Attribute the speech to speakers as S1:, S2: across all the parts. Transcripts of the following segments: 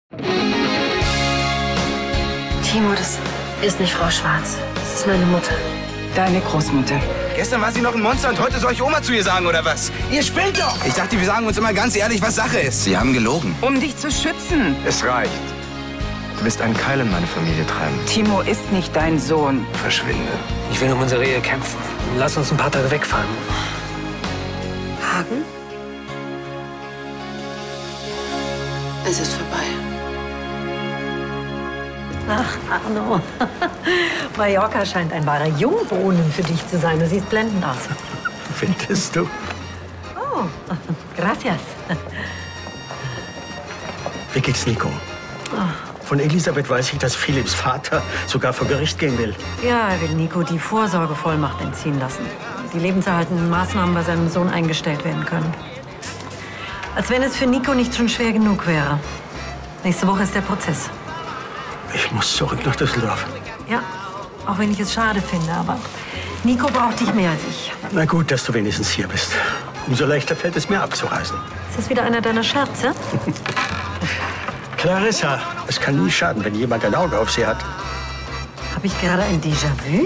S1: Timo, das ist nicht Frau Schwarz. Das ist meine Mutter.
S2: Deine Großmutter.
S3: Gestern war sie noch ein Monster und heute soll ich Oma zu ihr sagen, oder was? Ihr spinnt doch! Ich dachte, wir sagen uns immer ganz ehrlich, was Sache ist. Sie haben gelogen.
S2: Um dich zu schützen.
S4: Es reicht. Du wirst einen Keil in meine Familie treiben.
S2: Timo ist nicht dein Sohn.
S4: Verschwinde.
S5: Ich will um unsere Ehe kämpfen. Lass uns ein paar Tage wegfahren.
S1: Hagen? Es ist vorbei.
S6: Ach, Arno. Mallorca scheint ein wahrer Jungbrunnen für dich zu sein. Du siehst blendend aus.
S7: Findest du?
S6: Oh, gracias.
S7: Wie geht's Nico? Von Elisabeth weiß ich, dass Philipps Vater sogar vor Gericht gehen will.
S6: Ja, er will Nico die Vorsorgevollmacht entziehen lassen. Die lebenserhaltenden Maßnahmen bei seinem Sohn eingestellt werden können. Als wenn es für Nico nicht schon schwer genug wäre. Nächste Woche ist der Prozess.
S7: Ich muss zurück nach Düsseldorf.
S6: Ja, auch wenn ich es schade finde, aber Nico braucht dich mehr als ich.
S7: Na gut, dass du wenigstens hier bist. Umso leichter fällt es mir abzureisen.
S6: Ist das wieder einer deiner Scherze?
S7: Clarissa, es kann nie schaden, wenn jemand ein Auge auf sie hat.
S6: Habe ich gerade ein Déjà-vu?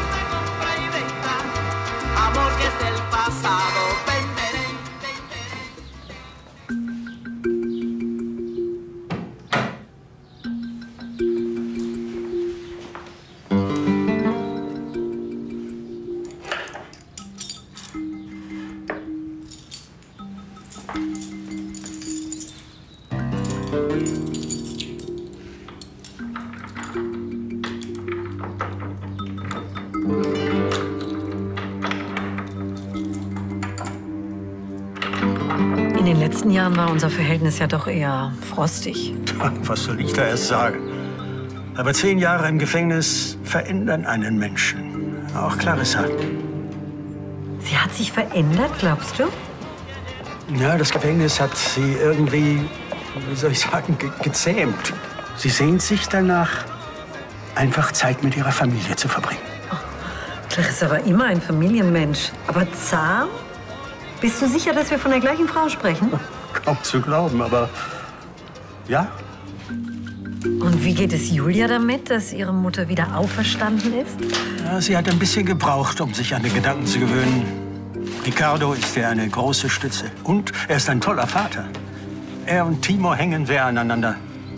S6: In den letzten Jahren war unser Verhältnis ja doch eher frostig.
S7: Was soll ich da erst sagen? Aber 10 Jahre im Gefängnis verändern einen Menschen. Auch Clarissa.
S6: Sie hat sich verändert, glaubst du?
S7: Ja, das Gefängnis hat sie irgendwie, wie soll ich sagen, gezähmt. Sie sehnt sich danach, einfach Zeit mit ihrer Familie zu verbringen.
S6: Clarissa war immer ein Familienmensch. Aber zahm? Bist du sicher, dass wir von der gleichen Frau sprechen?
S7: Kaum zu glauben, aber ja.
S6: Und wie geht es Julia damit, dass ihre Mutter wieder auferstanden ist?
S7: Ja, sie hat ein bisschen gebraucht, um sich an den Gedanken zu gewöhnen. Ricardo ist ihr eine große Stütze. Und er ist ein toller Vater. Er und Timo hängen sehr aneinander.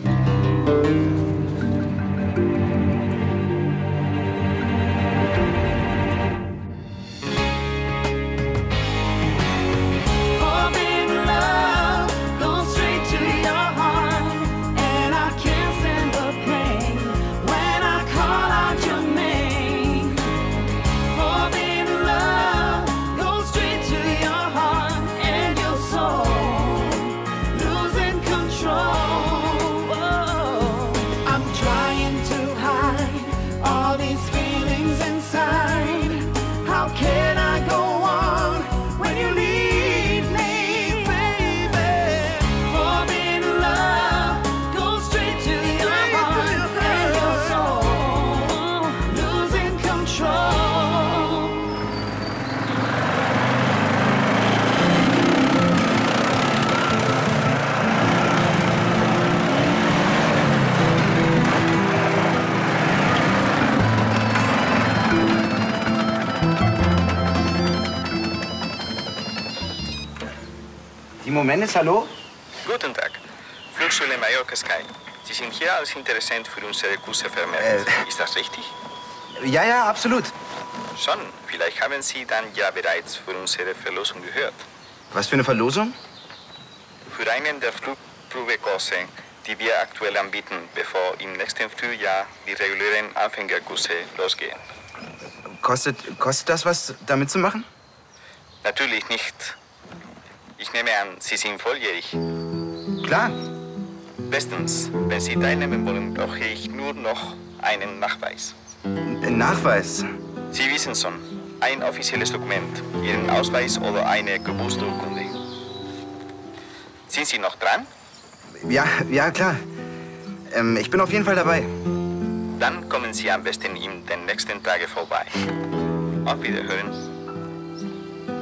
S3: Timo Mendes, hallo?
S4: Guten Tag. Flugschule Mallorca Sky. Sie sind hier als Interessent für unsere Kurse vermerkt. Ist das richtig?
S3: Ja, ja, absolut.
S4: Schon. Vielleicht haben Sie dann ja bereits von unserer Verlosung gehört.
S3: Was für eine Verlosung?
S4: Für einen der Flugprobekurse, die wir aktuell anbieten, bevor im nächsten Frühjahr die regulären Anfängerkurse losgehen.
S3: Kostet das was, da mitzumachen?
S4: Natürlich nicht. Ich nehme an, Sie sind volljährig.
S3: Klar.
S4: Bestens. Wenn Sie teilnehmen wollen, brauche ich nur noch einen Nachweis.
S3: Ein Nachweis?
S4: Sie wissen schon. Ein offizielles Dokument. Ihren Ausweis oder eine Geburtsurkunde. Sind Sie noch dran?
S3: Ja, klar. Ich bin auf jeden Fall dabei.
S4: Dann kommen Sie am besten in den nächsten Tagen vorbei. Auf Wiederhören.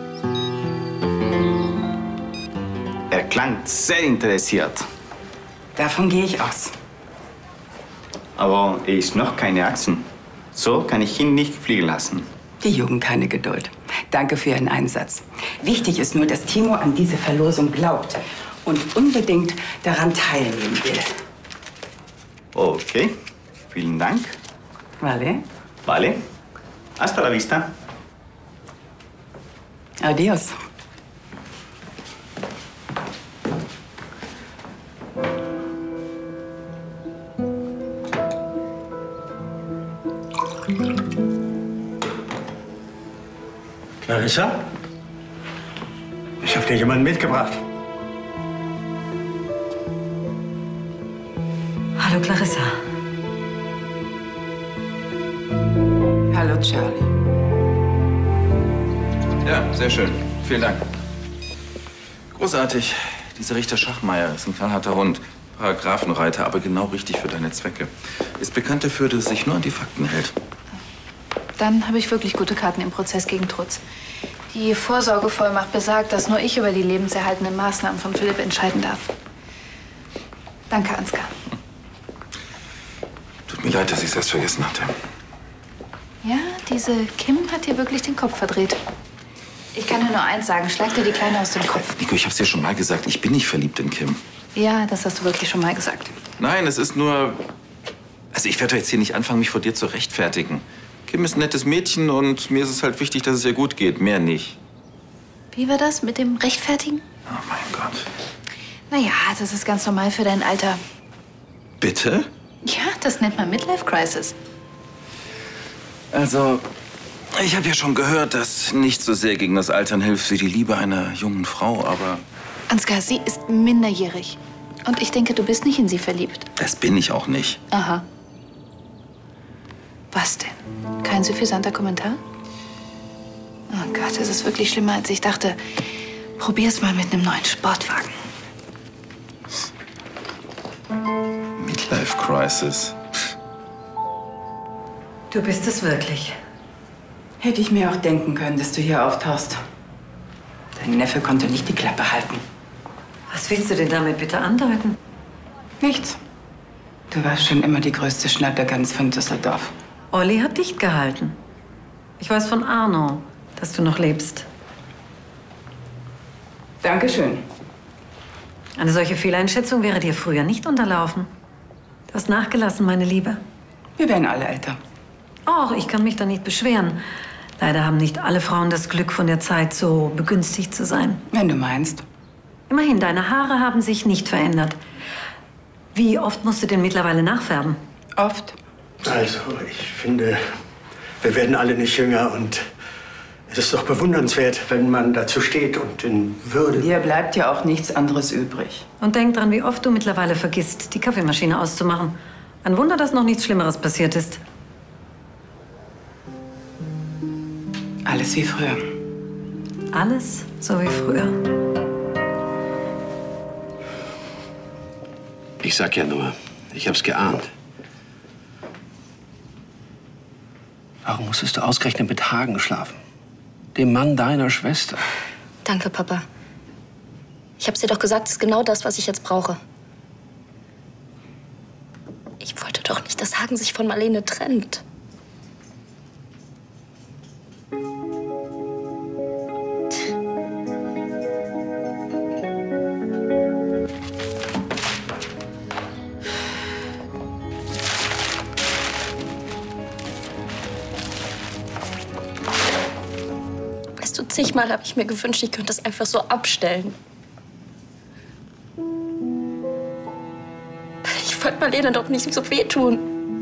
S3: Er klang sehr interessiert.
S2: Davon gehe ich aus.
S4: Aber er ist noch keine Achsen. So kann ich ihn nicht fliegen lassen.
S2: Die Jugend keine Geduld. Danke für Ihren Einsatz. Wichtig ist nur, dass Timo an diese Verlosung glaubt und unbedingt daran teilnehmen will.
S4: Okay, vielen Dank.
S2: Vale.
S4: Vale. Hasta la vista.
S2: Adios.
S7: Clarissa? Ich habe dir jemanden mitgebracht.
S6: Hallo, Clarissa.
S2: Hallo, Charlie.
S3: Ja, sehr schön. Vielen Dank. Großartig. Dieser Richter Schachmeier ist ein knallharter Hund. Paragraphenreiter, aber genau richtig für deine Zwecke. Ist bekannt dafür, dass er sich nur an die Fakten hält.
S8: Dann habe ich wirklich gute Karten im Prozess gegen Trutz. Die Vorsorgevollmacht besagt, dass nur ich über die lebenserhaltenden Maßnahmen von Philipp entscheiden darf. Danke, Ansgar.
S3: Tut mir leid, dass ich es erst vergessen hatte.
S8: Ja, diese Kim hat dir wirklich den Kopf verdreht. Ich kann dir nur eins sagen, schlag dir die Kleine aus dem Kopf.
S3: Nico, ich hab's dir schon mal gesagt, ich bin nicht verliebt in Kim.
S8: Ja, das hast du wirklich schon mal gesagt.
S3: Nein, es ist nur... Also ich werde doch jetzt hier nicht anfangen, mich vor dir zu rechtfertigen. Kim ist ein nettes Mädchen und mir ist es halt wichtig, dass es ihr gut geht. Mehr nicht.
S8: Wie war das mit dem Rechtfertigen?
S3: Oh mein Gott.
S8: Naja, das ist ganz normal für dein Alter.
S3: Bitte?
S8: Ja, das nennt man Midlife Crisis.
S3: Also, ich habe ja schon gehört, dass nicht so sehr gegen das Altern hilft wie die Liebe einer jungen Frau, aber...
S8: Ansgar, sie ist minderjährig. Und ich denke, du bist nicht in sie verliebt.
S3: Das bin ich auch nicht.
S8: Aha. Was denn? Kein suffisanter Kommentar? Oh Gott, das ist wirklich schlimmer, als ich dachte. Probier's mal mit einem neuen Sportwagen.
S3: Midlife Crisis.
S6: Du bist es wirklich.
S2: Hätte ich mir auch denken können, dass du hier auftauchst. Dein Neffe konnte nicht die Klappe halten.
S6: Was willst du denn damit bitte andeuten?
S2: Nichts. Du warst schon immer die größte Schnattergans von Düsseldorf.
S6: Olli hat dicht gehalten. Ich weiß von Arno, dass du noch lebst.
S2: Dankeschön.
S6: Eine solche Fehleinschätzung wäre dir früher nicht unterlaufen. Du hast nachgelassen, meine Liebe.
S2: Wir werden alle älter.
S6: Och, ich kann mich da nicht beschweren. Leider haben nicht alle Frauen das Glück, von der Zeit so begünstigt zu sein.
S2: Wenn du meinst.
S6: Immerhin, deine Haare haben sich nicht verändert. Wie oft musst du denn mittlerweile nachfärben?
S2: Oft.
S7: Also, ich finde, wir werden alle nicht jünger und es ist doch bewundernswert, wenn man dazu steht und in Würde...
S2: Dir bleibt ja auch nichts anderes übrig.
S6: Und denk dran, wie oft du mittlerweile vergisst, die Kaffeemaschine auszumachen. Ein Wunder, dass noch nichts Schlimmeres passiert ist.
S2: Alles wie früher.
S6: Alles so wie früher.
S9: Ich sag ja nur, ich hab's geahnt. Warum musstest du ausgerechnet mit Hagen schlafen? Dem Mann deiner Schwester.
S1: Danke, Papa. Ich hab's dir doch gesagt, das ist genau das, was ich jetzt brauche. Ich wollte doch nicht, dass Hagen sich von Marlene trennt. Weißt du, zigmal habe ich mir gewünscht, ich könnte das einfach so abstellen. Ich wollte Marlene doch nicht so wehtun.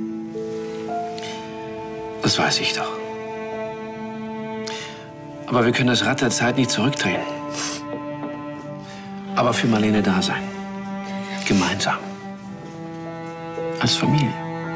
S9: Das weiß ich doch. Aber wir können das Rad der Zeit nicht zurückdrehen. Aber für Marlene da sein. Gemeinsam. Als Familie.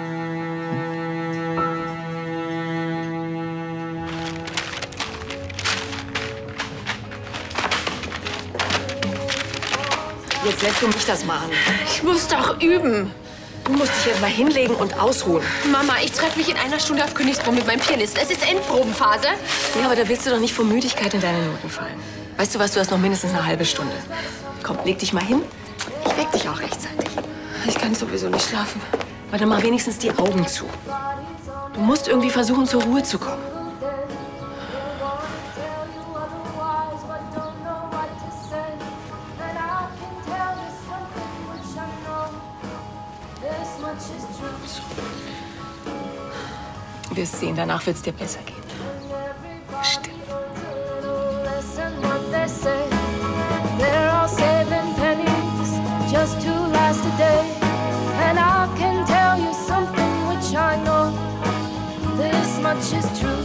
S10: Jetzt lässt du mich das machen. Ich muss doch üben. Du musst dich jetzt mal hinlegen und ausruhen.
S11: Mama, ich treffe mich in einer Stunde auf Königsbrunn mit meinem Pianisten. Es ist Endprobenphase.
S10: Ja, aber da willst du doch nicht vor Müdigkeit in deine Noten fallen. Weißt du was, du hast noch mindestens eine halbe Stunde. Komm, leg dich mal hin. Ich weck dich auch rechtzeitig. Ich kann sowieso nicht schlafen. Aber dann mach wenigstens die Augen zu. Du musst irgendwie versuchen, zur Ruhe zu kommen. Du wirst sehen, danach wird es dir besser gehen. Bestimmt.
S12: Just to last a day, and I can tell you something which I know. This much is true.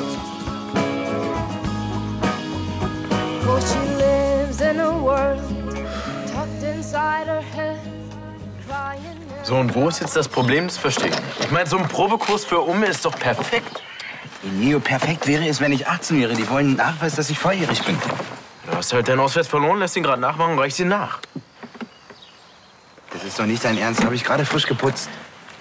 S12: For she lives in a world tucked inside her head.
S13: So, und wo ist jetzt das Problem? Das verstehe ich nicht. Ich meine, so ein Probekurs für Umme ist doch perfekt.
S14: Neo, perfekt wäre es, wenn ich 18 wäre. Die wollen einen Nachweis, dass ich volljährig bin.
S13: Du hast halt deinen Ausweis verloren, lässt ihn gerade nachmachen und reichst ihn nach.
S14: Das ist doch nicht dein Ernst. Habe ich gerade frisch geputzt.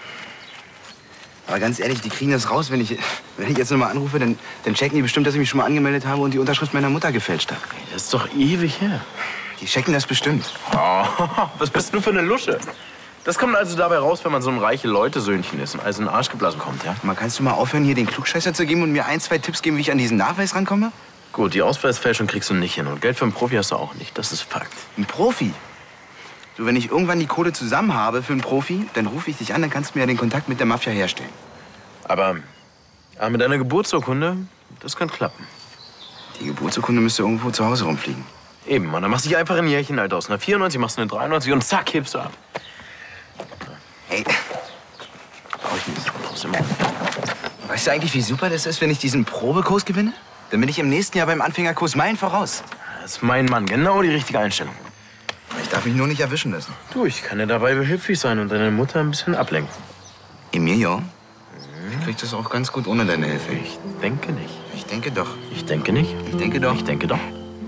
S14: Aber ganz ehrlich, die kriegen das raus. Wenn ich jetzt noch mal anrufe, dann checken die bestimmt, dass ich mich schon mal angemeldet habe und die Unterschrift meiner Mutter gefälscht habe.
S13: Das ist doch ewig her.
S14: Die checken das bestimmt.
S13: Oh, was bist du für eine Lusche? Das kommt also dabei raus, wenn man so ein reiche Leute-Söhnchen ist und also in den Arsch geblasen kommt, ja?
S14: Mal, kannst du mal aufhören, hier den Klugscheißer zu geben und mir 1, 2 Tipps geben, wie ich an diesen Nachweis rankomme?
S13: Gut, die Ausweisfälschung kriegst du nicht hin. Und Geld für einen Profi hast du auch nicht. Das ist Fakt.
S14: Ein Profi? Du, wenn ich irgendwann die Kohle zusammen habe für einen Profi, dann rufe ich dich an, dann kannst du mir ja den Kontakt mit der Mafia herstellen.
S13: Aber mit deiner Geburtsurkunde, das kann klappen.
S14: Die Geburtsurkunde müsste irgendwo zu Hause rumfliegen.
S13: Eben, und dann machst du dich einfach ein Jährchen alt aus. Nach 94 machst du eine 93 und zack, hebst du ab.
S14: Hey, brauch ich nicht. Brauchst du immer. Weißt du eigentlich, wie super das ist, wenn ich diesen Probekurs gewinne? Dann bin ich im nächsten Jahr beim Anfängerkurs Meilen voraus.
S13: Das ist mein Mann, genau die richtige Einstellung.
S14: Ich darf mich nur nicht erwischen lassen.
S13: Du, ich kann dir dabei behilflich sein und deine Mutter ein bisschen ablenken.
S14: Emilio? Ich krieg das auch ganz gut ohne deine Hilfe.
S13: Ich denke nicht.
S14: Ich denke doch.
S13: Ich denke nicht.
S14: Ich denke doch.
S13: Ich denke doch.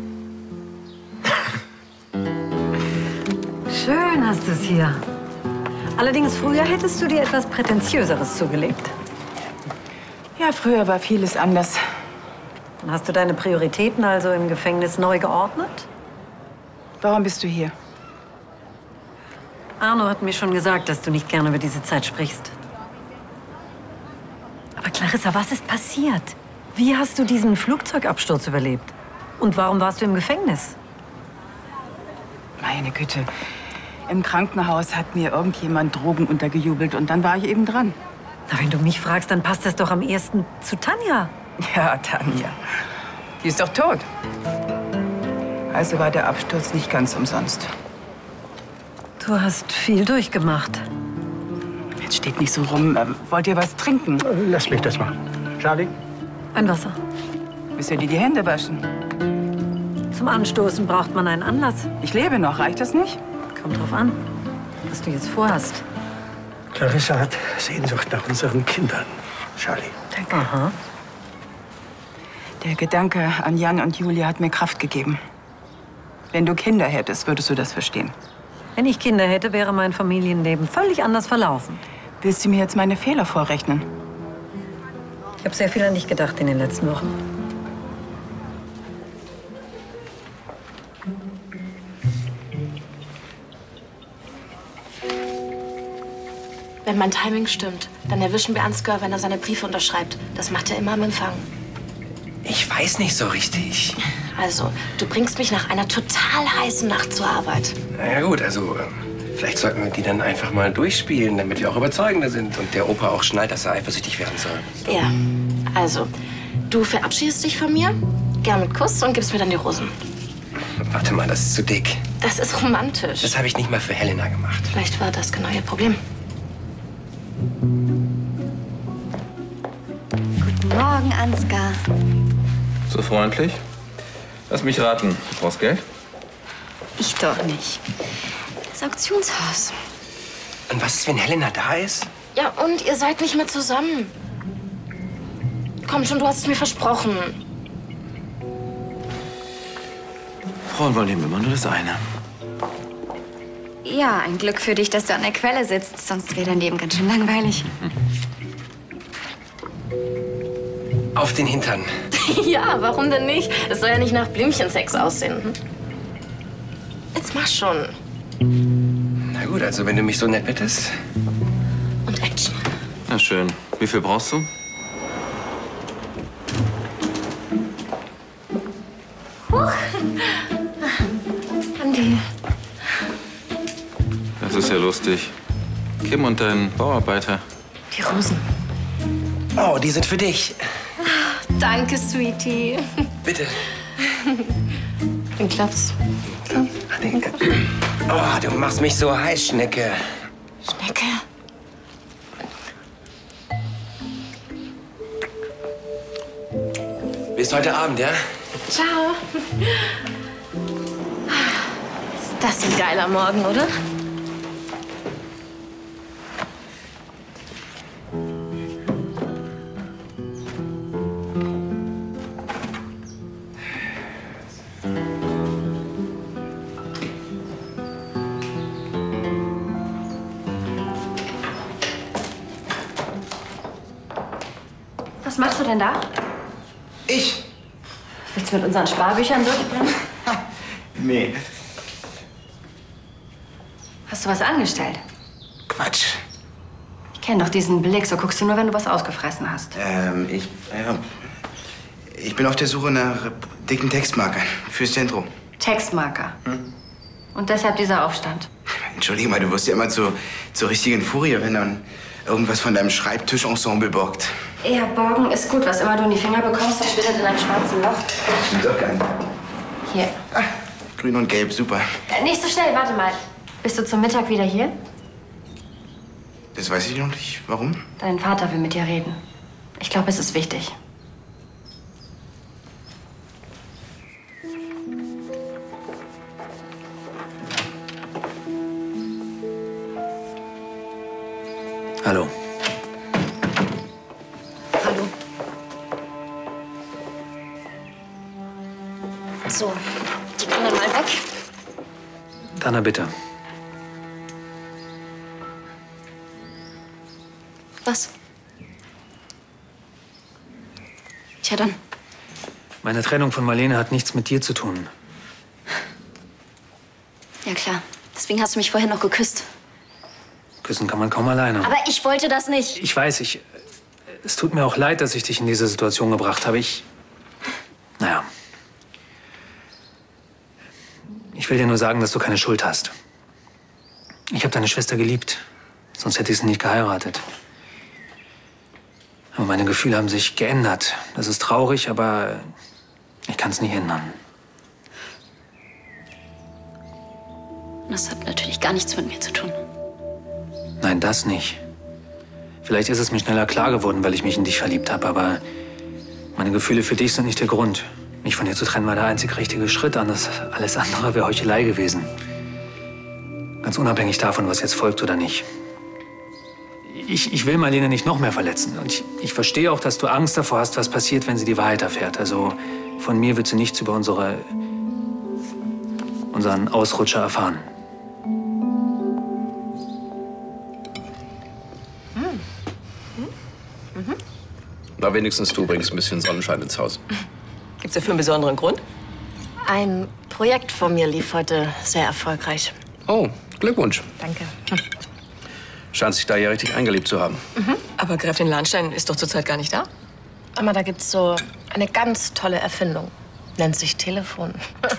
S6: Schön hast du es hier. Allerdings, früher hättest du dir etwas Prätentiöseres zugelegt.
S2: Ja, früher war vieles anders.
S6: Dann hast du deine Prioritäten also im Gefängnis neu geordnet?
S2: Warum bist du hier?
S6: Arno hat mir schon gesagt, dass du nicht gerne über diese Zeit sprichst. Aber Clarissa, was ist passiert? Wie hast du diesen Flugzeugabsturz überlebt? Und warum warst du im Gefängnis?
S2: Meine Güte. Im Krankenhaus hat mir irgendjemand Drogen untergejubelt und dann war ich eben dran.
S6: Na, wenn du mich fragst, dann passt das doch am ehesten zu Tanja.
S2: Ja, Tanja. Die ist doch tot. Also war der Absturz nicht ganz umsonst.
S6: Du hast viel durchgemacht.
S2: Jetzt steht nicht so rum. Wollt ihr was trinken?
S7: Lass mich das machen. Charlie?
S6: Ein Wasser.
S2: Müsst ihr dir die Hände waschen?
S6: Zum Anstoßen braucht man einen Anlass.
S2: Ich lebe noch, reicht das nicht?
S6: Kommt drauf an, was du jetzt vorhast.
S7: Clarissa hat Sehnsucht nach unseren Kindern, Charlie.
S2: Danke. Aha. Der Gedanke an Jan und Julia hat mir Kraft gegeben. Wenn du Kinder hättest, würdest du das verstehen.
S6: Wenn ich Kinder hätte, wäre mein Familienleben völlig anders verlaufen.
S2: Willst du mir jetzt meine Fehler vorrechnen?
S6: Ich habe sehr viel an dich gedacht in den letzten Wochen.
S11: Wenn mein Timing stimmt, dann erwischen wir Ansgar, wenn er seine Briefe unterschreibt. Das macht er immer am Empfang.
S9: Ich weiß nicht so richtig.
S11: Also, du bringst mich nach einer total heißen Nacht zur Arbeit.
S9: Na ja gut, also vielleicht sollten wir die dann einfach mal durchspielen, damit wir auch überzeugender sind und der Opa auch schnallt, dass er eifersüchtig werden soll.
S11: Ja, also, du verabschiedest dich von mir, gern mit Kuss und gibst mir dann die Rosen.
S9: Warte mal, das ist zu dick.
S11: Das ist romantisch.
S9: Das habe ich nicht mal für Helena gemacht.
S11: Vielleicht war das genau ihr Problem.
S15: Guten Morgen, Ansgar.
S3: So freundlich? Lass mich raten. Du brauchst Geld?
S15: Ich doch nicht. Das Auktionshaus.
S9: Und was ist, wenn Helena da ist?
S11: Ja, und ihr seid nicht mehr zusammen. Komm schon, du hast es mir versprochen.
S3: Frauen wollen eben immer nur das eine.
S15: Ja, ein Glück für dich, dass du an der Quelle sitzt. Sonst wäre dein Leben ganz schön langweilig.
S9: Auf den Hintern.
S11: Ja, warum denn nicht? Es soll ja nicht nach Blümchensex aussehen. Hm? Jetzt mach schon.
S9: Na gut, also wenn du mich so nett bittest.
S11: Und Action.
S3: Na schön. Wie viel brauchst du?
S11: Huch. Andi.
S3: Das ist ja lustig. Kim und dein Bauarbeiter.
S11: Die Rosen.
S9: Oh, die sind für dich.
S11: Danke, Sweetie.
S9: Bitte.
S11: Dann klappt's.
S9: Oh, du machst mich so heiß, Schnecke.
S11: Schnecke?
S9: Bis heute Abend, ja?
S11: Ciao. Ist das ein geiler Morgen, oder?
S1: Was machst du denn da?
S9: Ich?
S1: Willst du mit unseren Sparbüchern durchbrennen?
S9: Nee.
S1: Hast du was angestellt?
S9: Quatsch.
S1: Ich kenne doch diesen Blick, so guckst du nur, wenn du was ausgefressen hast.
S14: Ich bin auf der Suche nach dicken Textmarkern fürs Zentrum.
S1: Textmarker. Und deshalb dieser Aufstand.
S14: Entschuldige mal, du wirst ja immer zur richtigen Furie, wenn dann irgendwas von deinem Schreibtischensemble borgt.
S1: Ja, borgen ist gut. Was immer du in die Finger bekommst, verschwindet in einem schwarzen Loch.
S14: Stimmt doch gar nicht.
S1: Hier.
S14: Grün und gelb, super.
S1: Nicht so schnell, warte mal. Bist du zum Mittag wieder hier?
S14: Das weiß ich noch nicht. Warum?
S1: Dein Vater will mit dir reden. Ich glaube, es ist wichtig.
S5: Hallo.
S11: Hallo. So, die können dann mal weg.
S5: Dana, bitte.
S11: Was? Tja, dann.
S5: Meine Trennung von Marlene hat nichts mit dir zu tun.
S15: Ja, klar. Deswegen hast du mich vorhin noch geküsst.
S5: Küssen kann man kaum alleine.
S15: Aber ich wollte das nicht.
S5: Ich weiß, es tut mir auch leid, dass ich dich in diese Situation gebracht habe. Naja. Ich will dir nur sagen, dass du keine Schuld hast. Ich habe deine Schwester geliebt. Sonst hätte ich sie nicht geheiratet. Aber meine Gefühle haben sich geändert. Das ist traurig, aber ich kann es nicht ändern.
S15: Das hat natürlich gar nichts mit mir zu tun.
S5: Nein, das nicht. Vielleicht ist es mir schneller klar geworden, weil ich mich in dich verliebt habe, aber meine Gefühle für dich sind nicht der Grund. Mich von dir zu trennen war der einzig richtige Schritt. Alles andere wäre Heuchelei gewesen. Ganz unabhängig davon, was jetzt folgt oder nicht. Ich will Marlene nicht noch mehr verletzen. Und ich verstehe auch, dass du Angst davor hast, was passiert, wenn sie die Wahrheit erfährt. Also von mir wird sie nichts über unseren Ausrutscher erfahren.
S16: Na, wenigstens du bringst ein bisschen Sonnenschein ins Haus.
S10: Gibt's dafür einen besonderen Grund?
S11: Ein Projekt von mir lief heute sehr erfolgreich.
S16: Oh, Glückwunsch.
S11: Danke.
S16: Scheint sich da ja richtig eingelebt zu haben.
S10: Aber Gräfin Lahnstein ist doch zurzeit gar nicht da.
S11: Aber da gibt's so eine ganz tolle Erfindung. Nennt sich Telefon.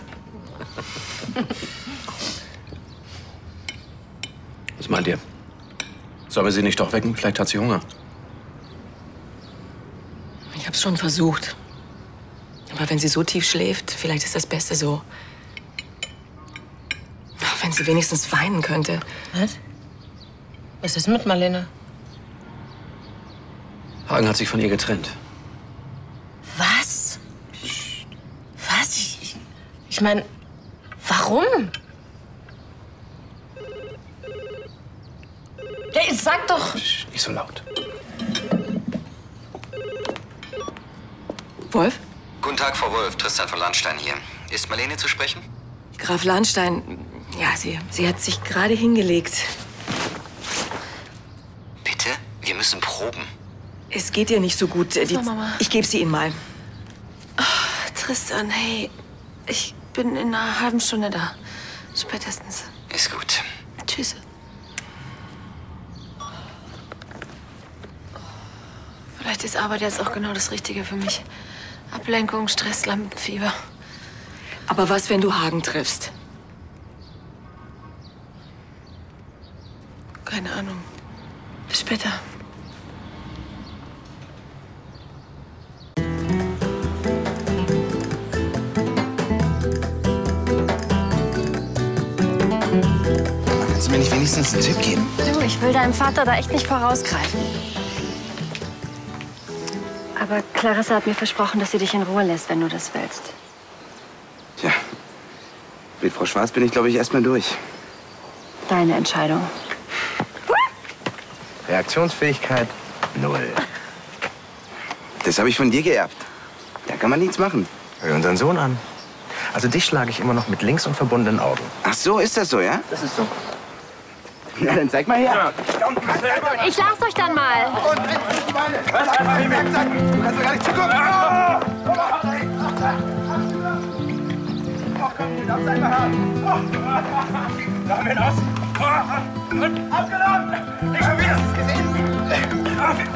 S16: Was meint ihr? Sollen wir sie nicht doch wecken? Vielleicht hat sie Hunger.
S10: Ich hab's schon versucht. Aber wenn sie so tief schläft, vielleicht ist das Beste so. Ach, wenn sie wenigstens weinen könnte.
S11: Was? Was ist mit Marlene?
S16: Hagen hat sich von ihr getrennt.
S11: Was? Was? Ich meine, warum? Ja, sag doch.
S16: Nicht so laut.
S10: Wolf?
S14: Guten Tag, Frau Wolf. Tristan von Lahnstein hier. Ist Marlene zu sprechen?
S10: Graf Lahnstein, ja, sie hat sich gerade hingelegt.
S14: Bitte? Wir müssen proben.
S10: Es geht ihr nicht so gut.
S11: Mama.
S10: Ich gebe sie Ihnen mal.
S11: Tristan, hey, ich bin in einer halben Stunde da. Spätestens.
S14: Ist gut.
S11: Tschüss.
S10: Vielleicht ist Arbeit jetzt auch genau das Richtige für mich. Ablenkung, Stress, Lampenfieber.
S17: Aber was, wenn du Hagen triffst?
S10: Keine Ahnung. Bis später.
S14: Kannst du mir nicht wenigstens einen Tipp geben?
S15: Du, ich will deinem Vater da echt nicht vorausgreifen. Aber Clarissa hat mir versprochen, dass sie dich in Ruhe lässt, wenn du das willst.
S14: Tja, mit Frau Schwarz bin ich, glaube ich, erstmal durch.
S15: Deine Entscheidung.
S14: Reaktionsfähigkeit 0. Das habe ich von dir geerbt. Da kann man nichts machen.
S18: Hör unseren Sohn an. Also dich schlage ich immer noch mit links und verbundenen Augen.
S14: Ach so, ist das so, ja?
S18: Das ist so.
S14: Na, dann zeig mal her. Ja.
S15: Ich lass euch dann mal.
S14: Und die Beine. Was? Einfach den Werkzeug. Du kannst doch gar nicht zugucken. Oh, komm, du darfst einmal haben. Damit aus. Und abgenommen. Nicht schon wieder, hast du es gesehen?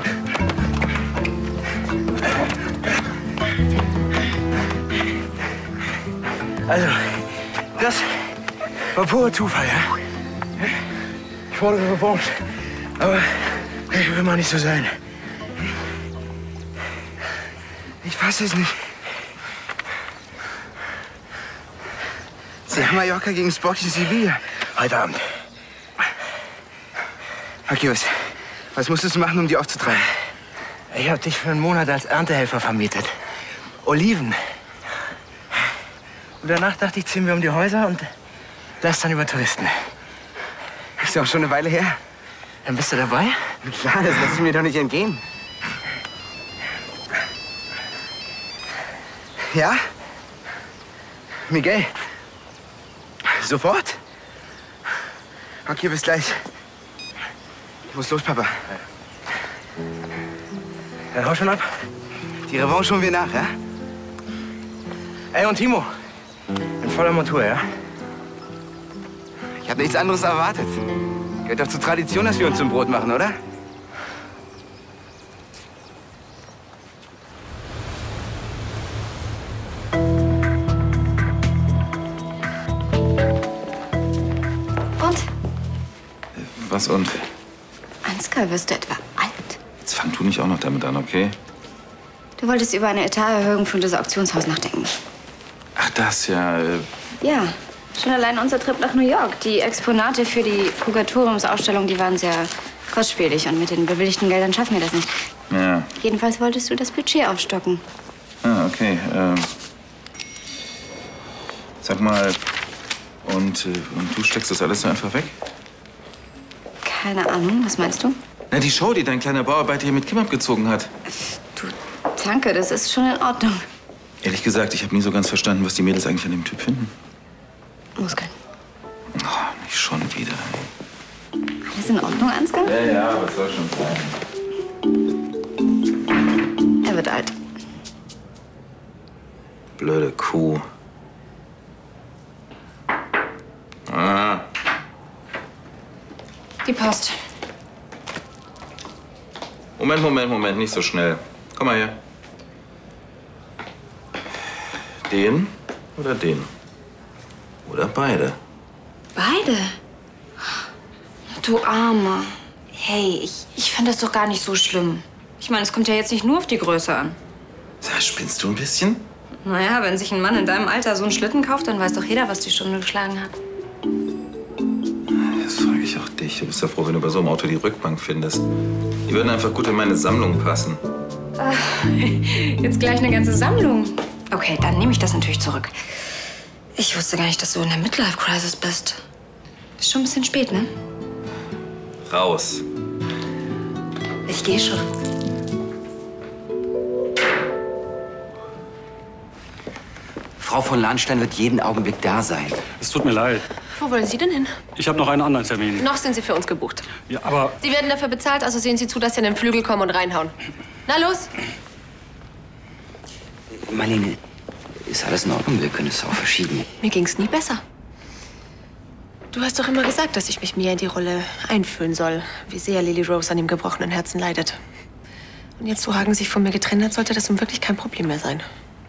S18: Also, das war purer Zufall, ja? Ich wurde so Revanche, aber ich will mal nicht so sein.
S14: Ich fasse es nicht. Sie haben Mallorca gegen Sporting Sevilla.
S18: Heute Abend.
S14: Okay, was musstest du machen, um die aufzutreiben?
S18: Ich habe dich für einen Monat als Erntehelfer vermietet. Oliven. Und danach dachte ich, ziehen wir um die Häuser und lästern über Touristen.
S14: Ist ja auch schon eine Weile her.
S18: Dann bist du dabei?
S14: Klar, das lässt mir doch nicht entgehen. Ja? Miguel? Sofort? Okay, bis gleich. Ich muss los, Papa.
S18: Dann hau schon ab.
S14: Die Revanche holen wir nach, ja?
S18: Ey, und Timo? In voller Montur, ja?
S14: Ich habe nichts anderes erwartet. Gehört doch zur Tradition, dass wir uns zum Brot machen, oder?
S15: Und?
S3: Was und?
S15: Ansgar, wirst du etwa alt?
S3: Jetzt fang du nicht auch noch damit an, okay?
S15: Du wolltest über eine Etaterhöhung für unser Auktionshaus nachdenken.
S3: Ach, das ja.
S15: Ja, schon allein unser Trip nach New York. Die Exponate für die Purgatoriumsausstellung, die waren sehr kostspielig. Und mit den bewilligten Geldern schaffen wir das nicht.
S3: Ja.
S15: Jedenfalls wolltest du das Budget aufstocken.
S3: Ah, okay. Sag mal, und du steckst das alles so einfach weg?
S15: Keine Ahnung, was meinst du?
S3: Na, die Show, die dein kleiner Bauarbeiter hier mit Kim abgezogen hat.
S15: Danke, das ist schon in Ordnung.
S3: Ehrlich gesagt, ich habe nie so ganz verstanden, was die Mädels eigentlich an dem Typ finden.
S15: Muskeln.
S3: Oh, nicht schon wieder.
S15: Alles in Ordnung, Ansgar?
S3: Ja, was soll schon sein.
S15: Er wird alt.
S3: Blöde Kuh. Ah.
S15: Die Post.
S3: Moment, nicht so schnell. Komm mal her. Den oder den? Oder beide?
S11: Beide? Du Arme. Hey, ich finde das doch gar nicht so schlimm. Ich meine, es kommt ja jetzt nicht nur auf die Größe an.
S3: Sag, spinnst du ein bisschen?
S11: Naja, wenn sich ein Mann in deinem Alter so einen Schlitten kauft, dann weiß doch jeder, was die Stunde geschlagen hat.
S3: Das frage ich auch dich. Du bist ja froh, wenn du bei so einem Auto die Rückbank findest. Die würden einfach gut in meine Sammlung passen.
S11: Jetzt gleich eine ganze Sammlung. Okay, dann nehme ich das natürlich zurück. Ich wusste gar nicht, dass du in der Midlife-Crisis bist. Ist schon ein bisschen spät, ne?
S3: Raus.
S11: Ich gehe schon.
S9: Frau von Lahnstein wird jeden Augenblick da sein.
S19: Es tut mir leid.
S10: Wo wollen Sie denn hin?
S19: Ich habe noch einen anderen Termin.
S10: Noch sind Sie für uns gebucht.
S19: Ja, aber...
S10: Sie werden dafür bezahlt, also sehen Sie zu, dass Sie an den Flügel kommen und reinhauen. Na los!
S9: Marlene, ist alles in Ordnung? Wir können es auch verschieben.
S10: Mir ging's nie besser. Du hast doch immer gesagt, dass ich mich mehr in die Rolle einfühlen soll, wie sehr Lily Rose an dem gebrochenen Herzen leidet. Und jetzt, wo Hagen sich von mir getrennt hat, sollte das nun wirklich kein Problem mehr sein.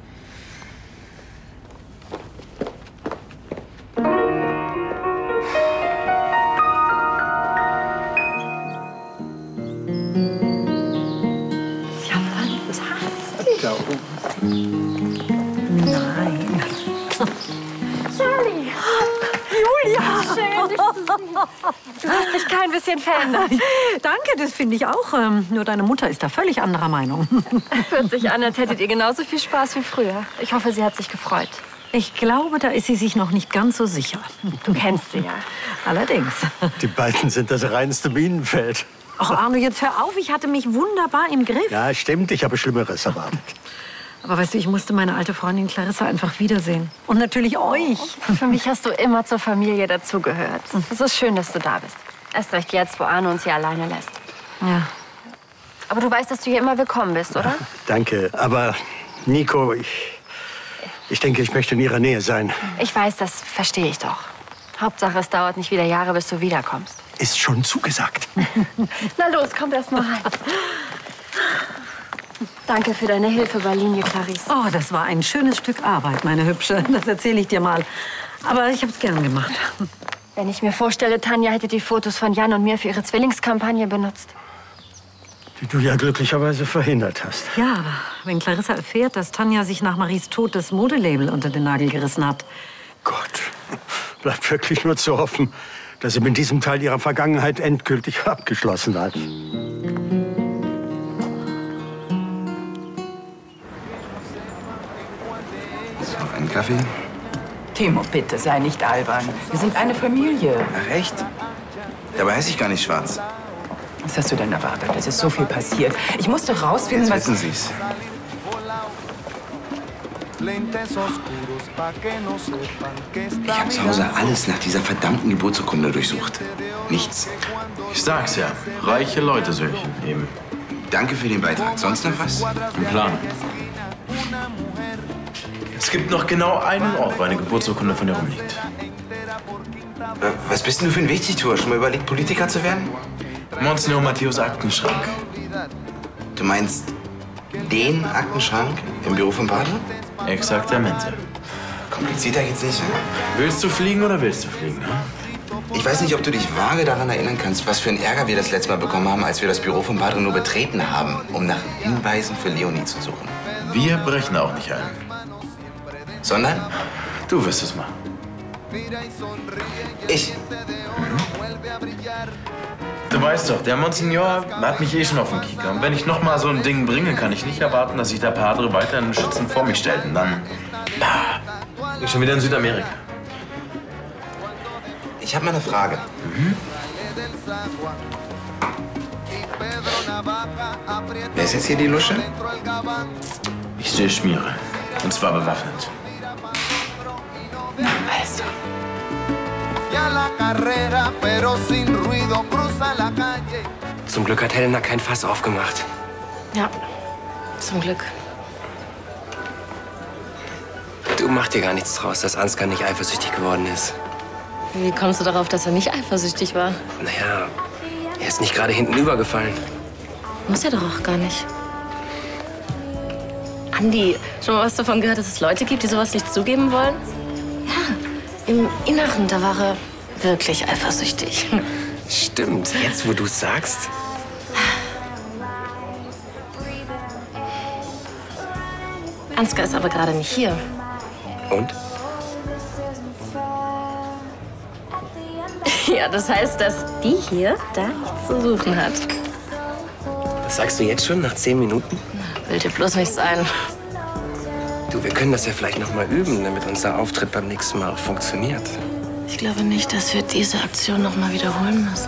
S6: Nein.
S10: Charlie! Julia! Schön, dich zu sehen. Du hast dich kein bisschen verändert.
S6: Danke, das finde ich auch. Nur deine Mutter ist da völlig anderer Meinung.
S15: Hört sich an, als hättet ihr genauso viel Spaß wie früher. Ich hoffe, sie hat sich gefreut.
S6: Ich glaube, da ist sie sich noch nicht ganz so sicher.
S15: Du kennst sie ja.
S6: Allerdings.
S7: Die beiden sind das reinste Minenfeld.
S6: Ach, Arno, jetzt hör auf. Ich hatte mich wunderbar im Griff.
S7: Ja, stimmt. Ich habe Schlimmeres erwartet.
S6: Aber weißt du, ich musste meine alte Freundin Clarissa einfach wiedersehen. Und natürlich euch.
S15: Für mich hast du immer zur Familie dazugehört. Es ist schön, dass du da bist. Erst recht jetzt, wo Arno uns hier alleine lässt.
S6: Ja.
S15: Aber du weißt, dass du hier immer willkommen bist, oder?
S7: Danke. Aber Nico, ich denke, ich möchte in Ihrer Nähe sein.
S15: Ich weiß, das verstehe ich doch. Hauptsache, es dauert nicht wieder Jahre, bis du wiederkommst.
S7: Ist schon zugesagt.
S15: Na los, komm erst mal rein. Danke für deine Hilfe bei Linie, Clarisse.
S6: Oh, das war ein schönes Stück Arbeit, meine Hübsche. Das erzähle ich dir mal. Aber ich habe es gern gemacht.
S15: Wenn ich mir vorstelle, Tanja hätte die Fotos von Jan und mir für ihre Zwillingskampagne benutzt.
S7: Die du ja glücklicherweise verhindert hast.
S6: Ja, aber wenn Clarissa erfährt, dass Tanja sich nach Maries Tod das Modelabel unter den Nagel gerissen hat.
S7: Gott, bleibt wirklich nur zu hoffen, dass sie mit diesem Teil ihrer Vergangenheit endgültig abgeschlossen hat.
S14: So, einen Kaffee?
S2: Timo, bitte, sei nicht albern. Wir sind eine Familie.
S14: Ach, echt? Dabei heiße ich gar nicht Schwarz.
S2: Was hast du denn erwartet? Es ist so viel passiert. Ich musste rausfinden,
S14: Jetzt
S2: was...
S14: wissen Sie's. Ich habe zu Hause alles nach dieser verdammten Geburtsurkunde durchsucht. Nichts.
S13: Ich sag's ja. Reiche Leute, Söhnchen, eben.
S14: Danke für den Beitrag. Sonst noch was?
S13: Ein Plan. Es gibt noch genau einen Ort, wo eine Geburtsurkunde von dir rumliegt.
S14: Was bist denn du für ein Wichtigtuer? Schon mal überlegt, Politiker zu werden?
S13: Monsignor Matthäus Aktenschrank.
S14: Du meinst den Aktenschrank im Büro von Padre?
S13: Exaktamente.
S14: Komplizierter geht's nicht, ne?
S13: Willst du fliegen oder willst du fliegen? Ne?
S14: Ich weiß nicht, ob du dich vage daran erinnern kannst, was für einen Ärger wir das letzte Mal bekommen haben, als wir das Büro von Padre nur betreten haben, um nach Hinweisen für Leonie zu suchen.
S13: Wir brechen auch nicht ein.
S14: Sondern?
S13: Du wirst es machen.
S14: Ich?
S13: Du weißt doch, der Monsignor hat mich eh schon auf dem Kieker. Und wenn ich noch mal so ein Ding bringe, kann ich nicht erwarten, dass sich der Padre weiter einen Schützen vor mich stellt. Und dann... bin ich schon wieder in Südamerika.
S14: Ich habe mal eine Frage. Wer ist jetzt hier die Lusche?
S13: Ich stehe Schmiere. Und zwar bewaffnet.
S14: Also.
S9: Zum Glück hat Helena kein Fass aufgemacht.
S10: Ja, zum Glück.
S9: Du mach dir gar nichts draus, dass Ansgar nicht eifersüchtig geworden ist.
S10: Wie kommst du darauf, dass er nicht eifersüchtig war?
S9: Naja, er ist nicht gerade hinten übergefallen.
S10: Muss er doch auch gar nicht. Andi, schon mal was davon gehört, dass es Leute gibt, die sowas nicht zugeben wollen? Ja, im Inneren, da war er wirklich eifersüchtig.
S9: Stimmt, jetzt wo du es sagst.
S10: Ansgar ist aber gerade nicht hier.
S9: Und?
S10: Ja, das heißt, dass die hier da nichts zu suchen hat.
S9: Was sagst du jetzt schon, nach 10 Minuten?
S10: Will dir bloß nicht sein.
S9: Du, wir können das ja vielleicht noch mal üben, damit unser Auftritt beim nächsten Mal auch funktioniert.
S10: Ich glaube nicht, dass wir diese Aktion noch mal wiederholen müssen.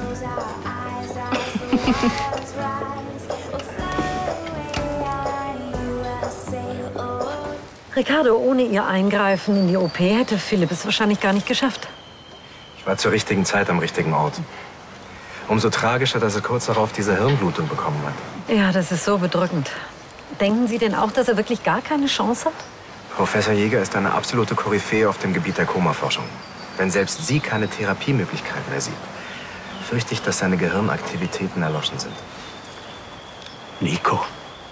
S6: Ricardo, ohne ihr Eingreifen in die OP hätte Philipp es wahrscheinlich gar nicht geschafft.
S20: Ich war zur richtigen Zeit am richtigen Ort. Umso tragischer, dass er kurz darauf diese Hirnblutung bekommen hat.
S6: Ja, das ist so bedrückend. Denken Sie denn auch, dass er wirklich gar keine Chance hat?
S20: Professor Jäger ist eine absolute Koryphäe auf dem Gebiet der Komaforschung. Wenn selbst sie keine Therapiemöglichkeiten mehr sieht, fürchte ich, dass seine Gehirnaktivitäten erloschen sind.
S7: Nico,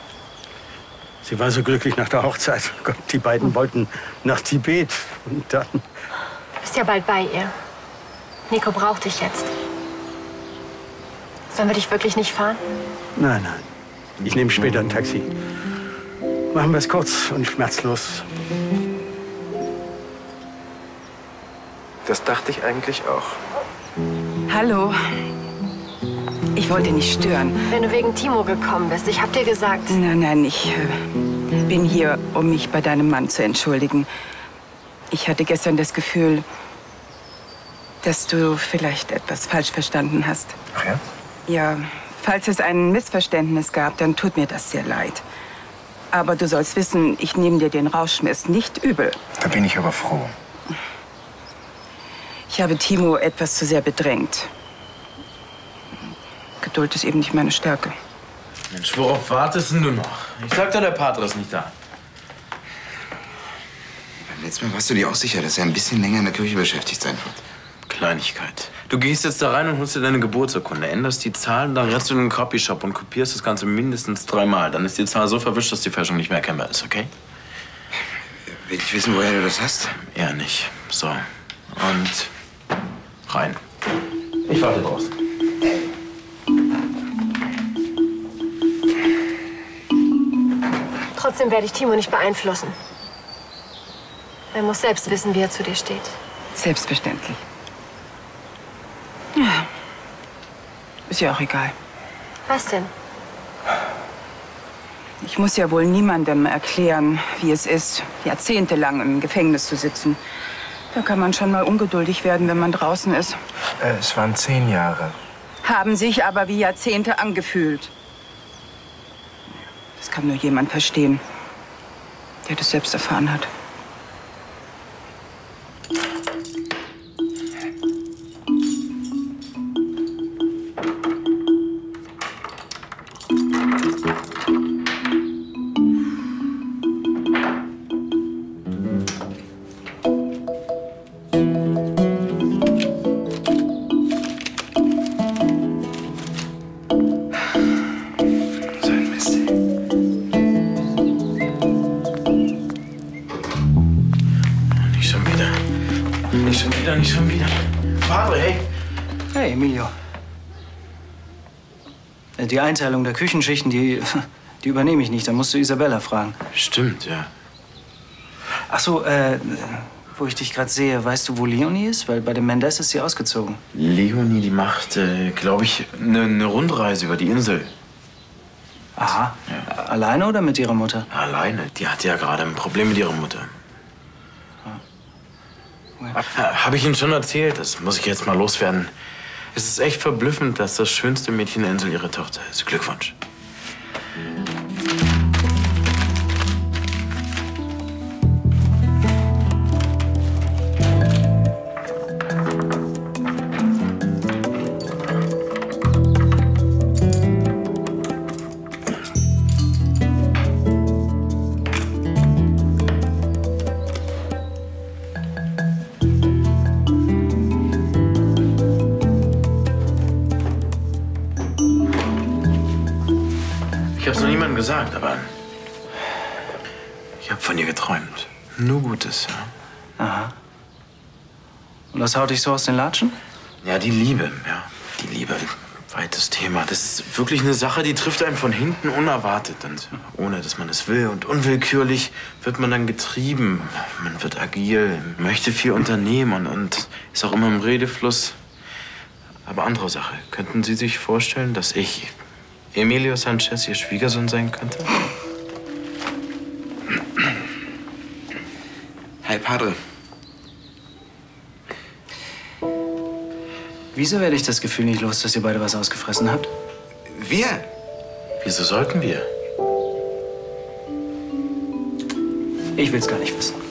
S7: Sie war so glücklich nach der Hochzeit. Gott, die beiden wollten nach Tibet. Und dann...
S1: Du bist ja bald bei ihr. Nico braucht dich jetzt. Sollen wir dich wirklich nicht fahren?
S7: Nein, nein. Ich nehme später ein Taxi. Machen wir es kurz und schmerzlos.
S9: Das dachte ich eigentlich auch.
S2: Hallo. Ich wollte nicht stören.
S1: Wenn du wegen Timo gekommen bist, ich hab dir gesagt.
S2: Nein, ich bin hier, um mich bei deinem Mann zu entschuldigen. Ich hatte gestern das Gefühl, dass du vielleicht etwas falsch verstanden hast.
S9: Ach ja?
S2: Ja, falls es ein Missverständnis gab, dann tut mir das sehr leid. Aber du sollst wissen, ich nehme dir den Rauschmiss nicht übel.
S9: Da bin ich aber froh.
S2: Ich habe Timo etwas zu sehr bedrängt. Geduld ist eben nicht meine Stärke.
S13: Mensch, worauf wartest denn du noch? Ich sag dir, der Pater ist nicht da.
S14: Beim letzten Mal warst du dir auch sicher, dass er ein bisschen länger in der Kirche beschäftigt sein wird.
S13: Kleinigkeit. Du gehst jetzt da rein und holst dir deine Geburtsurkunde, änderst die Zahlen, dann rennst du in den Copyshop und kopierst das Ganze mindestens 3-mal. Dann ist die Zahl so verwischt, dass die Fälschung nicht mehr erkennbar ist, okay?
S14: Will ich wissen, woher du das hast?
S13: Eher nicht. So. Und rein. Ich warte draußen.
S1: Trotzdem werde ich Timo nicht beeinflussen. Er muss selbst wissen, wie er zu dir steht.
S2: Selbstverständlich. Ja. Ist ja auch egal.
S1: Was denn?
S2: Ich muss ja wohl niemandem erklären, wie es ist, jahrzehntelang im Gefängnis zu sitzen. Da kann man schon mal ungeduldig werden, wenn man draußen ist.
S20: Es waren 10 Jahre.
S2: Haben sich aber wie Jahrzehnte angefühlt. Das kann nur jemand verstehen, der das selbst erfahren hat.
S13: Nicht schon wieder. Padre, hey.
S5: Hey, Emilio. Die Einteilung der Küchenschichten, die übernehme ich nicht. Da musst du Isabella fragen.
S13: Stimmt, ja.
S5: Ach so, wo ich dich gerade sehe, weißt du, wo Leonie ist? Weil bei dem Mendes ist sie ausgezogen.
S13: Leonie, die macht, glaube ich, eine Rundreise über die Insel.
S5: Aha. Ja. Alleine oder mit ihrer Mutter?
S13: Alleine. Die hat ja gerade ein Problem mit ihrer Mutter. Habe ich Ihnen schon erzählt, das muss ich jetzt mal loswerden. Es ist echt verblüffend, dass das schönste Mädchen der Insel ihre Tochter ist. Glückwunsch. Ich hab's noch niemandem gesagt, aber ich hab von ihr geträumt. Nur Gutes, ja.
S5: Aha. Und das haut dich so aus den Latschen?
S13: Ja, die Liebe, ja. Die Liebe, weites Thema. Das ist wirklich eine Sache, die trifft einen von hinten unerwartet. Und ohne, dass man es will. Und unwillkürlich wird man dann getrieben. Man wird agil, möchte viel unternehmen und ist auch immer im Redefluss. Aber andere Sache. Könnten Sie sich vorstellen, dass ich Emilio Sanchez Ihr Schwiegersohn sein könnte?
S14: Hi, Padre.
S5: Wieso werde ich das Gefühl nicht los, dass ihr beide was ausgefressen habt?
S14: Wir?
S13: Wieso sollten wir?
S5: Ich will's gar nicht wissen.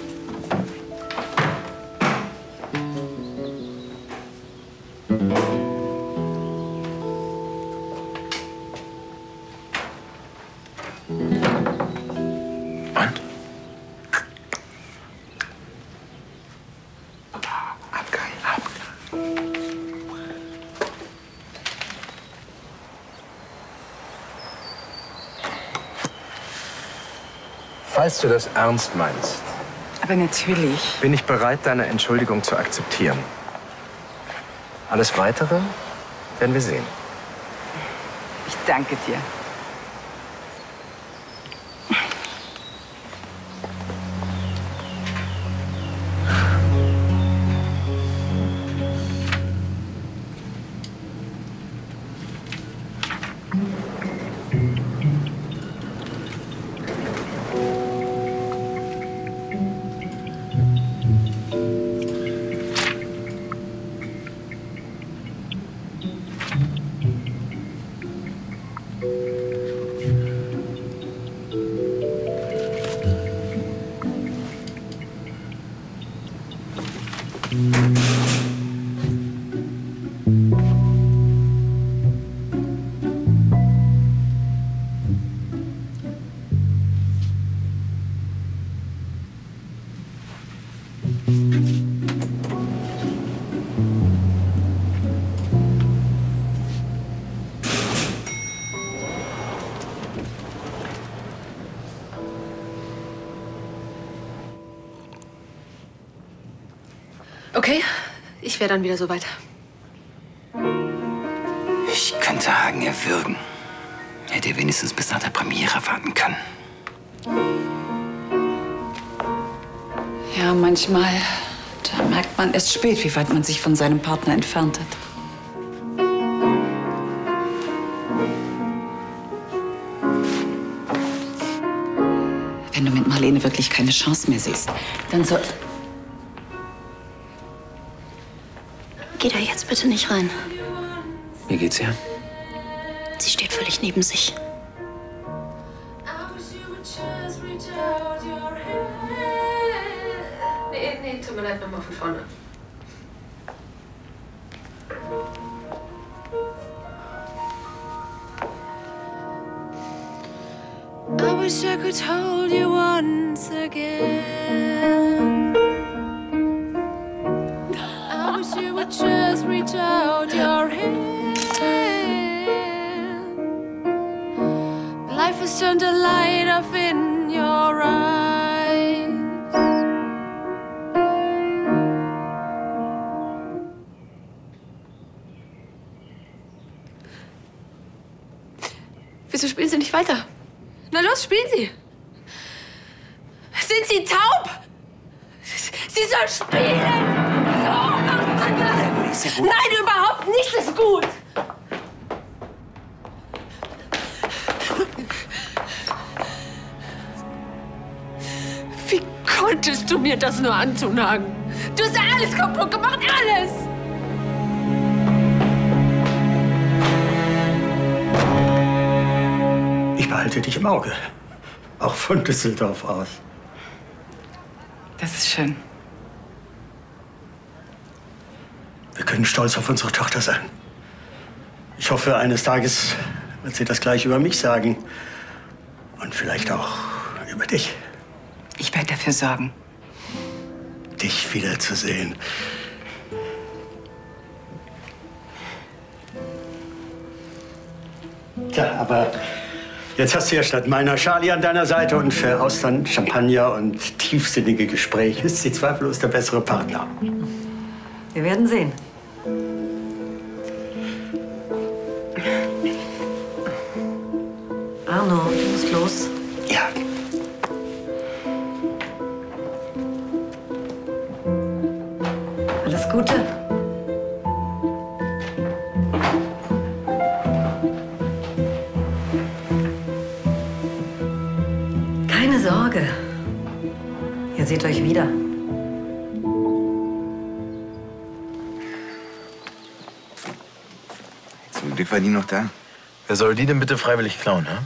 S20: Falls du das ernst meinst,
S2: Aber natürlich.
S20: bin ich bereit, deine Entschuldigung zu akzeptieren. Alles Weitere werden wir sehen.
S2: Ich danke dir.
S1: Okay, ich wäre dann wieder soweit.
S14: Ich könnte Hagen erwürgen. Hätte er wenigstens bis nach der Premiere warten können.
S17: Ja, manchmal, da merkt man erst spät, wie weit man sich von seinem Partner entfernt hat. Wenn du mit Marlene wirklich keine Chance mehr siehst, dann soll...
S10: Geh da jetzt bitte nicht rein.
S16: Wie geht's ihr?
S10: Sie steht völlig neben sich.
S1: Nee, tut mir leid, nochmal von vorne.
S12: I wish I could hold you once again. I wish you would just reach out your hand. Life has turned a light off in your eyes.
S1: Wieso spielen Sie nicht weiter? Na los, spielen Sie! Sind Sie taub? Sie soll spielen! So macht man das! Nein, überhaupt nichts ist gut! Wie konntest du mir das nur antun, Hagen? Du hast alles kaputt gemacht, alles!
S7: Ich behalte dich im Auge. Auch von Düsseldorf aus.
S2: Das ist schön.
S7: Wir können stolz auf unsere Tochter sein. Ich hoffe, eines Tages wird sie das gleich über mich sagen. Und vielleicht auch über dich.
S2: Ich werde dafür sorgen.
S7: Dich wiederzusehen. Tja, aber jetzt hast du ja statt meiner Charlie an deiner Seite und für Austern, Champagner und tiefsinnige Gespräche ist sie zweifellos der bessere Partner.
S6: Wir werden sehen. Arno, du musst los.
S7: Ja.
S6: Alles Gute. Keine Sorge. Ihr seht euch wieder.
S14: Zum Glück war die noch da.
S13: Wer soll die denn bitte freiwillig klauen, hä?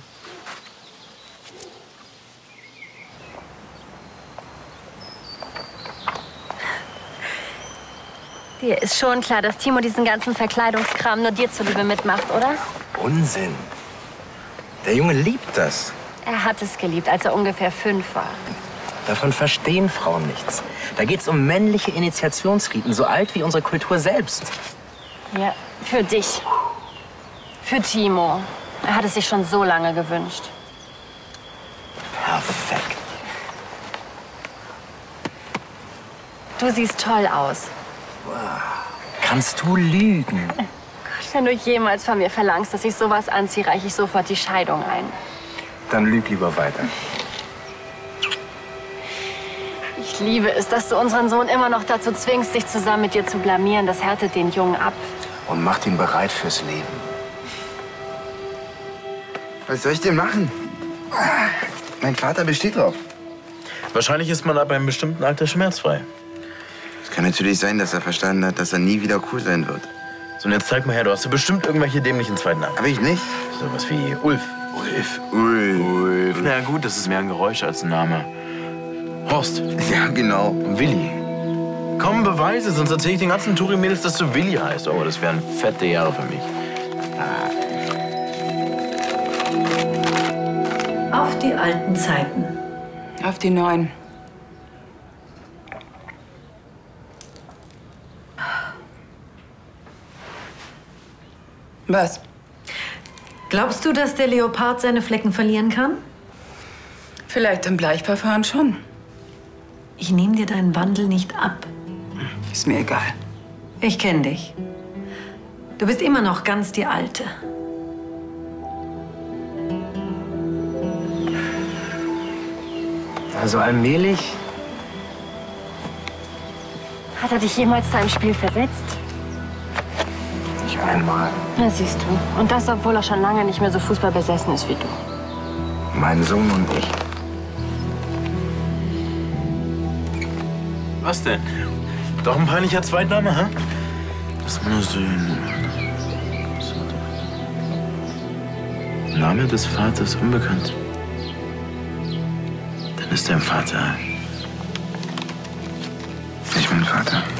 S10: Dir ist schon klar, dass Timo diesen ganzen Verkleidungskram nur dir zuliebe mitmacht, oder?
S14: Unsinn. Der Junge liebt das.
S10: Er hat es geliebt, als er ungefähr 5 war.
S14: Davon verstehen Frauen nichts. Da geht's um männliche Initiationsriten, so alt wie unsere Kultur selbst.
S10: Ja, für dich. Für Timo. Er hat es sich schon so lange gewünscht.
S14: Perfekt.
S10: Du siehst toll aus.
S14: Kannst du lügen?
S10: Wenn du jemals von mir verlangst, dass ich sowas anziehe, reiche ich sofort die Scheidung ein.
S20: Dann lüg lieber weiter.
S10: Ich liebe es, dass du unseren Sohn immer noch dazu zwingst, sich zusammen mit dir zu blamieren. Das härtet den Jungen ab.
S14: Und macht ihn bereit fürs Leben. Was soll ich denn machen? Mein Vater besteht drauf.
S13: Wahrscheinlich ist man ab einem bestimmten Alter schmerzfrei.
S14: Es kann natürlich sein, dass er verstanden hat, dass er nie wieder cool sein wird.
S13: So, und jetzt zeig mal her, du hast ja bestimmt irgendwelche dämlichen Zweitnamen.
S14: Hab ich nicht.
S13: Sowas wie Ulf.
S14: Ulf.
S13: Na ja, gut, das ist mehr ein Geräusch als ein Name. Horst.
S14: Ja, genau.
S13: Und Willi. Komm, Beweise, sonst erzähl ich den ganzen Touri-Mädels, dass du Willi heißt. Oh, das wären fette Jahre für mich.
S6: Auf die alten Zeiten.
S2: Auf die neuen. Was?
S6: Glaubst du, dass der Leopard seine Flecken verlieren kann?
S2: Vielleicht im Bleichverfahren schon.
S6: Ich nehme dir deinen Wandel nicht ab.
S2: Ist mir egal.
S6: Ich kenne dich. Du bist immer noch ganz die Alte.
S14: Also allmählich.
S10: Hat er dich jemals zu einem Spiel versetzt?
S14: Nicht einmal.
S10: Na, siehst du. Und das, obwohl er schon lange nicht mehr so fußballbesessen ist wie du.
S14: Mein Sohn und ich.
S13: Was denn? Doch ein peinlicher Zweitname, hä? Lass mal nur sehen. Name des Vaters unbekannt. Dann ist dein Vater.
S14: Ich bin Vater.